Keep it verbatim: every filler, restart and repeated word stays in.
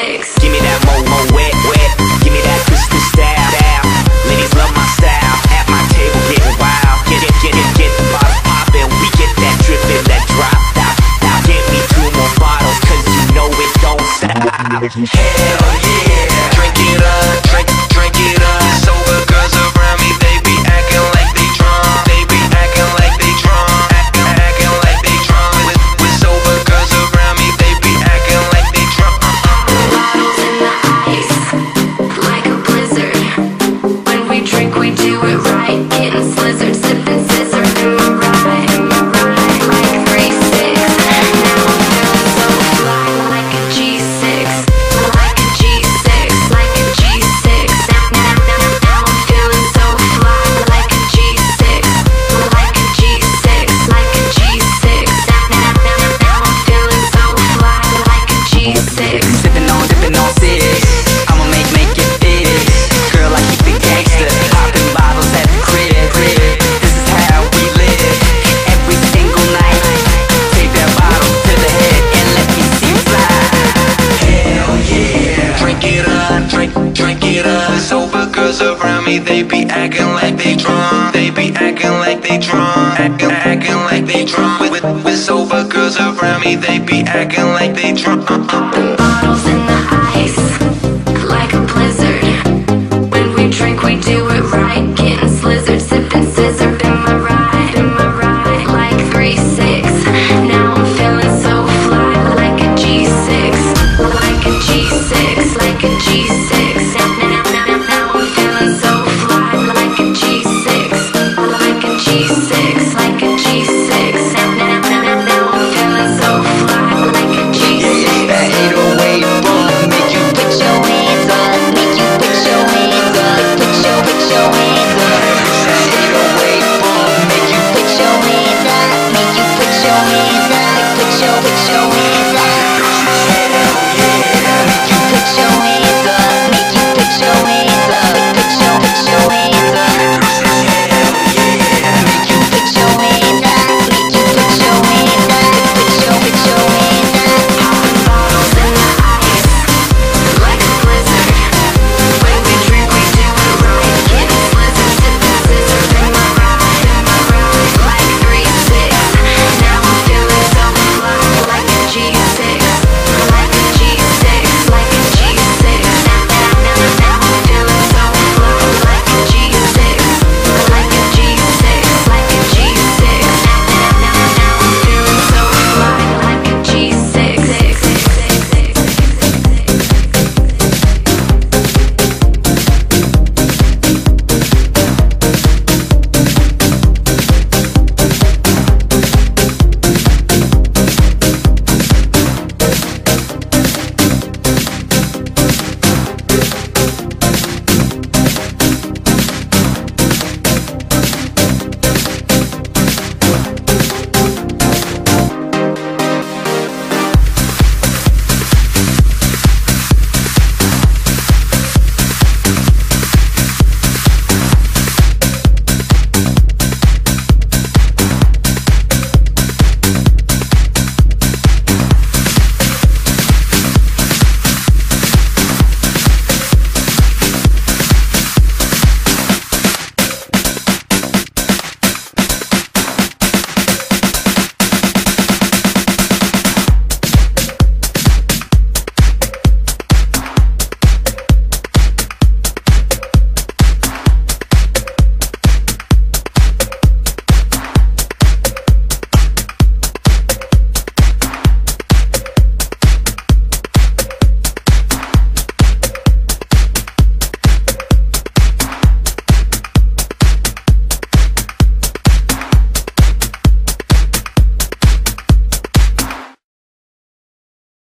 six. Give me that mo mo wet wet. Give me that twisted style style. Ladies love my style. At my table getting wild. Get it get it get the bottle poppin'. We get that drippin', that drop out. Now get me two more bottles, cause you know it don't stop. Hell yeah. Drink it up, drink drink it up. Sober girls around me, they be acting like they drunk. They be acting like they drunk. Acting acting like they drunk. With with sober girls around me, they be acting like they drunk. Bottles in the ice, like a blizzard. When we drink, we do it right. Getting slizzard, sipping scissor. In my ride, in my ride, like three six. Now I'm feeling so fly, like a G six, like a G six, like a G six. Now, now, now, now I'm feeling so fly, like a G six, like a G six, like a G six. Now, now, now, now I'm feeling so fly, like a G six. Sippin' on, dippin' on six. I'ma make, make it big. Girl, I keep it gangsta. Poppin' bottles at the crib, crib. This is how we live. Every single night. Take that bottle to the head and let me see you fly. Hell yeah. Drink it up, drink, drink it up. Sober girls around me, they be acting like they drunk. They be acting like they drunk. Acting, acting like they drunk. With, with sober girls around me, they be acting like they drunk. Bottles in the ice, like a blizzard. When we drink, we do it right. Getting slizzard, sipping scissor. In my ride, in my ride, like three six. Now I'm feeling so fly, like a G six, like a G six, like a G six.